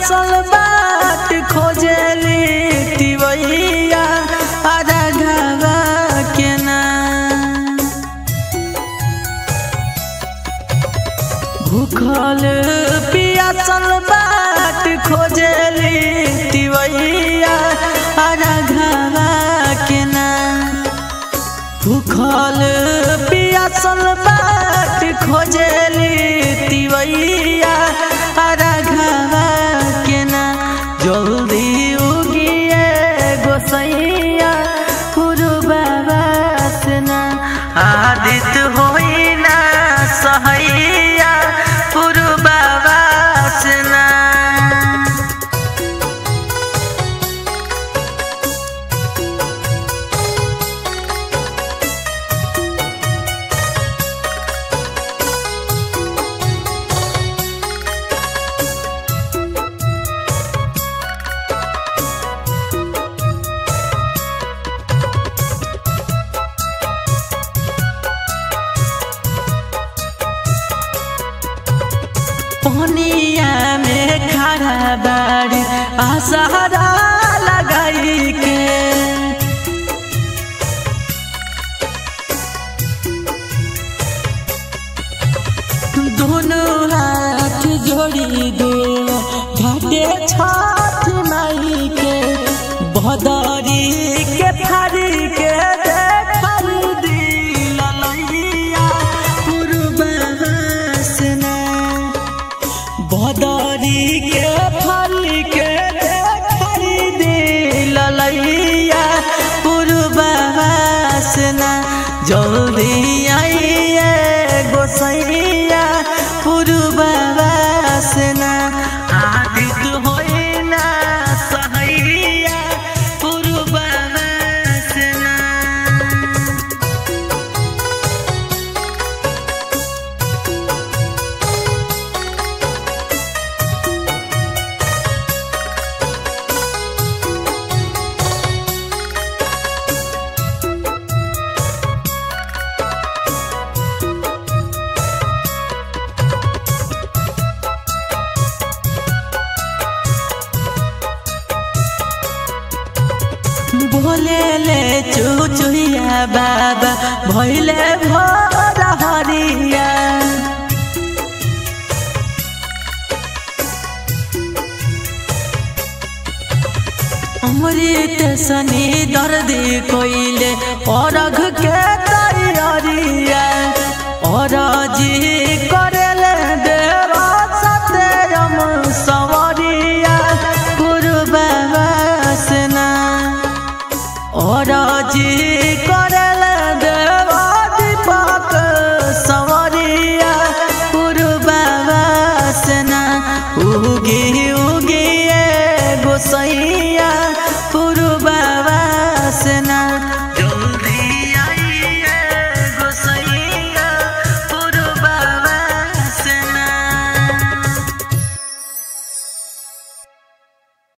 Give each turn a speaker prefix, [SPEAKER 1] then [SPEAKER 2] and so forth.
[SPEAKER 1] पियासल बाट खोजेली तिवैया राघवा के ना भूखल पियासल बाट खोजेली तिवैया राघवा के ना भूखल पियासल बाट खोजेली तिवैया राघवा के ना जल्दी उगिए गोसैया पुरबा से ना आदित होई ना सहैया पुरबा से ना पनिया में खड़ा बाड़ी आसरा लगाई के दोनों हाथ जोड़ी दो घाटे छठ माई के बदरी के फाड़ी के बदरी के फल के खरीदी ललैया पुरबा से ना जल्दी आइए गोसैया पुरबा से ना आदित होई ना सहैया पुरबा से ना बोले ले चुचुया बाबा भैले भोर हरिया अमृत सनी दर्दी कोइले अरघ के तैयारिया और जी करेले देवा सत्यम सवरिया पुरबा से ना और जी कर